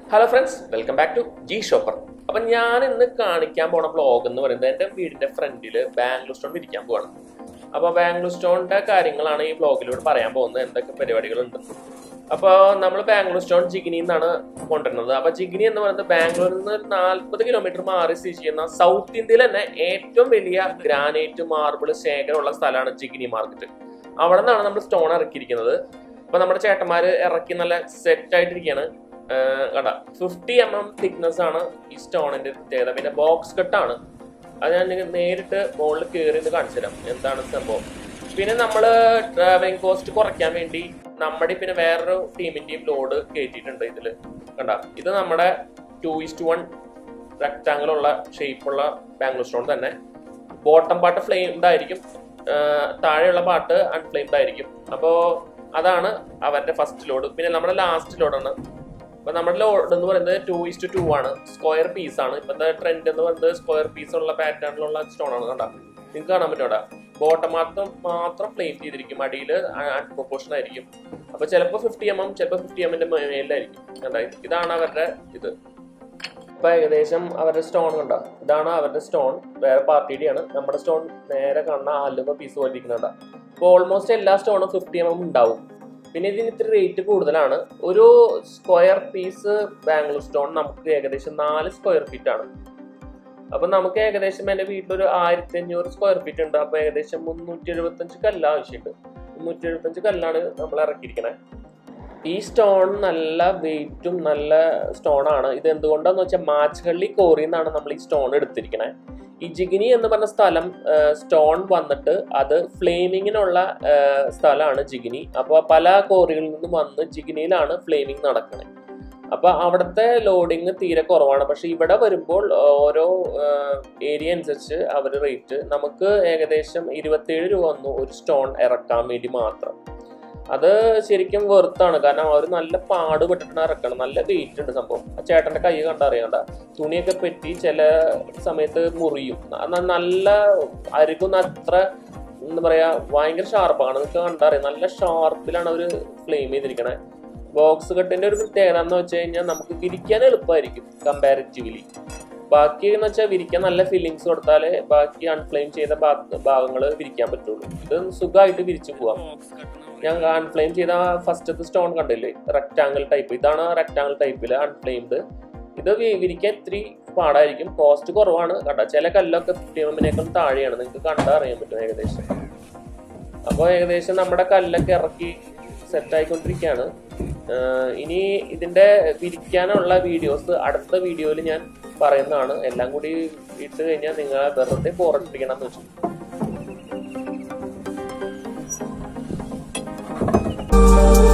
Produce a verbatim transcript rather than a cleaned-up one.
Hello friends, welcome back to G Shopper. അപ്പോൾ ഞാൻ ഇന്ന് കാണിക്കാൻ പോണ ബ്ലോഗ് എന്ന് പറയുന്നത് എൻ്റെ വീടിൻ്റെ ഫ്രണ്ടിൽ ബാംഗ്ലൂർ സ്റ്റോൺ വിരിക്കാൻ പോവാണ്. അപ്പോൾ ബാംഗ്ലൂർ സ്റ്റോണിൻ്റെ കാര്യങ്ങളാണ് ഈ ബ്ലോഗിലൂടെ പറയാൻ പോകുന്നത്, എന്തൊക്കെ പരിപാടികളുണ്ട്. അപ്പോൾ നമ്മൾ ബാംഗ്ലൂർ സ്റ്റോൺ ജിഗ്നി എന്നാണ് കൊണ്ടുവരുന്നത്. അപ്പോൾ ജിഗ്നി എന്ന് പറയുന്നത് ബാംഗ്ലൂരിൽ നിന്ന് നാൽപ്പത് കിലോമീറ്റർ മാറി സ്ഥിതി ചെയ്യുന്ന സൗത്ത് ഇന്ത്യയിൽ തന്നെ ഏറ്റവും വലിയ ഗ്രാനൈറ്റ് മാർബിൾ ശേഖരമുള്ള സ്ഥലമാണ് ജിഗ്നി മാർക്കറ്റ്. അവിടെ നിന്നാണ് നമ്മൾ സ്റ്റോൺ ഇറക്കിയിരിക്കുന്നത്. അപ്പോൾ നമ്മുടെ ചേട്ടന്മാർ ഇറക്കി നല്ല സെറ്റ് ആയിട്ടിരിക്കുകയാണ്. കണ്ട ഫിഫ്റ്റി എം എം തിക്നെസ് ആണ് ഈ സ്റ്റോണിന്റെ പ്രത്യേകത. പിന്നെ ബോക്സ് കട്ടാണ്. അത് ഞാൻ നേരിട്ട് മുകളിൽ കയറി കാണിച്ചു തരാം എന്താണ് സംഭവം. പിന്നെ നമ്മൾ ട്രാവലിംഗ് കോസ്റ്റ് കുറയ്ക്കാൻ വേണ്ടി നമ്മുടെ പിന്നെ വേറൊരു ടീമിന്റെയും ലോഡ് കയറ്റിയിട്ടുണ്ട് ഇതില്. കണ്ട ഇത് നമ്മുടെ ടു ഇസ്റ്റ് വൺ റെക്ടാങ്കിൾ ഉള്ള ഷേപ്പുള്ള ബാംഗ്ലൂർ സ്റ്റോൺ തന്നെ. ബോട്ടം പാർട്ട് ഫ്ലെയിംഡ് ആയിരിക്കും, താഴെയുള്ള പാർട്ട് അൺഫ്ലെയിംഡ് ആയിരിക്കും. അപ്പോൾ അതാണ് അവരുടെ ഫസ്റ്റ് ലോഡ്. പിന്നെ നമ്മുടെ ലാസ്റ്റ് ലോഡാണ്. അപ്പൊ നമ്മുടെ ലോഡ് എന്ന് പറയുന്നത് ടു ഇസ്റ്റ് ടു ആണ്, സ്ക്വയർ പീസ് ആണ്. ഇപ്പോഴത്തെ ട്രെൻഡ് എന്ന് പറയുന്നത് സ്ക്വയർ പീസ് ഉള്ള പാറ്റേണിലുള്ള സ്റ്റോൺ ആണ്. കണ്ടാ നിങ്ങൾക്ക് കാണാൻ പറ്റും. അവിടെ ബോട്ടം മാത്രം മാത്രം ഫ്ലെയിം ചെയ്തിരിക്കും, അടിയിൽ അൺപ്രൊപ്പോർഷൻ ആയിരിക്കും. അപ്പൊ ചിലപ്പോൾ ഫിഫ്റ്റി എം എം ചിലപ്പോൾ ഫിഫ്റ്റി എമ്മിന്റെ മേലിലായിരിക്കും. കണ്ടാ ഇതാണ് അവരുടെ ഇത്. ഇപ്പൊ ഏകദേശം അവരുടെ സ്റ്റോൺ കണ്ടാ ഇതാണ് അവരുടെ സ്റ്റോൺ. വേറെ പാർട്ടിയുടെയാണ്. നമ്മുടെ സ്റ്റോൺ നേരെ കാണുന്ന ആലുവ പീസ് പോലെ ഇരിക്കുന്നുണ്ടാ. അപ്പൊ ഓൾമോസ്റ്റ് എല്ലാ സ്റ്റോണും ഫിഫ്റ്റി എം എം ഉണ്ടാവും. പിന്നെ ഇതിന് ഇത്തിരി റേറ്റ് കൂടുതലാണ്. ഒരു സ്ക്വയർ പീസ് ബാംഗ്ലൂർ സ്റ്റോൺ നമുക്ക് ഏകദേശം നാല് സ്ക്വയർ ഫീറ്റ് ആണ്. അപ്പൊ നമുക്ക് ഏകദേശം എൻ്റെ വീട്ടിലൊരു ആയിരത്തി അഞ്ഞൂറ് സ്ക്വയർ ഫീറ്റ് ഉണ്ട്. അപ്പൊ ഏകദേശം മുന്നൂറ്റി എഴുപത്തഞ്ച് കല്ല് ആവശ്യമുണ്ട്. മുന്നൂറ്റി എഴുപത്തഞ്ച് കല്ലാണ് നമ്മൾ ഇറക്കിയിരിക്കണേ. ഈ സ്റ്റോൺ നല്ല വെയിറ്റും നല്ല സ്റ്റോൺ ആണ്. ഇത് എന്തുകൊണ്ടാന്ന് വെച്ചാൽ മാച്ച്ഹള്ളി കോറിയിൽ നിന്നാണ് നമ്മൾ ഈ സ്റ്റോൺ എടുത്തിരിക്കണേ. ഈ ജിഗ്നി എന്ന് പറഞ്ഞ സ്ഥലം സ്റ്റോൺ വന്നിട്ട് അത് ഫ്ലെയിമിങ്ങിനുള്ള സ്ഥലമാണ് ജിഗ്നി. അപ്പോൾ പല കോറികളിൽ നിന്നും വന്ന് ജിഗ്നിയിലാണ് ഫ്ലെയിമിങ് നടക്കുന്നത്. അപ്പോൾ അവിടുത്തെ ലോഡിങ് തീരെ കുറവാണ്. പക്ഷെ ഇവിടെ വരുമ്പോൾ ഓരോ ഏരിയ അനുസരിച്ച് അവർ റേറ്റ് നമുക്ക് ഏകദേശം ഇരുപത്തേഴ് രൂപ വന്നു ഒരു സ്റ്റോൺ ഇറക്കാൻ വേണ്ടി മാത്രം. അത് ശരിക്കും വെറുത്താണ്. കാരണം അവർ നല്ല പാടുപെട്ടിട്ടാണ് ഇറക്കണം. നല്ല വെയിറ്റ് ഉണ്ട് സംഭവം. ആ ചേട്ടൻ്റെ കൈ കണ്ടറിയണ്ട, തുണിയൊക്കെ പറ്റി ചില സമയത്ത് മുറിയും. നല്ല അരികൊന്നും അത്ര എന്താ പറയാ ഭയങ്കര ഷാർപ്പാണ്. നിങ്ങൾക്ക് കണ്ടറിയാം നല്ല ഷാർപ്പിലാണ് അവർ ഫ്ലെയിം ചെയ്തിരിക്കണേ. ബോക്സ് കട്ടിന്റെ ഒരു പ്രത്യേകത എന്ന് വെച്ച് കഴിഞ്ഞാൽ നമുക്ക് വിരിക്കാൻ എളുപ്പമായിരിക്കും കമ്പാരിറ്റീവ്ലി. ബാക്കി എന്ന് വെച്ചാൽ വിരിക്കാൻ നല്ല ഫില്ലിങ്സ് കൊടുത്താലേ ബാക്കി അൺഫ്ലെയിം ചെയ്ത ഭാഗങ്ങൾ വിരിക്കാൻ പറ്റുള്ളൂ. ഇത് സുഖമായിട്ട് വിരിച്ചു പോവാം. ഞാൻ അൺഫ്ലെയിം ചെയ്ത ഫസ്റ്റത്തെ സ്റ്റോൺ കണ്ടില്ലേ, റെക്ടാങ്കിൾ ടൈപ്പ്. ഇതാണ് റെക്ടാങ്കിൾ ടൈപ്പില് അൺഫ്ലെയിംഡ്. ഇത് വിരിക്കാൻ ഇത്തിരി പാടായിരിക്കും. കോസ്റ്റ് കുറവാണ്. കണ്ട ചില കല്ലൊക്കെ ഫിഫ്റ്റി എമ്മിനേക്കാൾ താഴെയാണ്. നിങ്ങൾക്ക് കണ്ടാൽ അറിയാൻ പറ്റും ഏകദേശം. അപ്പോൾ ഏകദേശം നമ്മുടെ കല്ലൊക്കെ ഇറക്കി സെറ്റായിക്കൊണ്ടിരിക്കുകയാണ്. ഇനി ഇതിന്റെ വിരിക്കാനുള്ള വീഡിയോസ് അടുത്ത വീഡിയോയിൽ ഞാൻ പറയുന്നതാണ്. എല്ലാം കൂടി ഇട്ട് കഴിഞ്ഞാൽ നിങ്ങൾ വെറുതെ പോറടിപ്പിക്കണം എന്ന് വെച്ചു.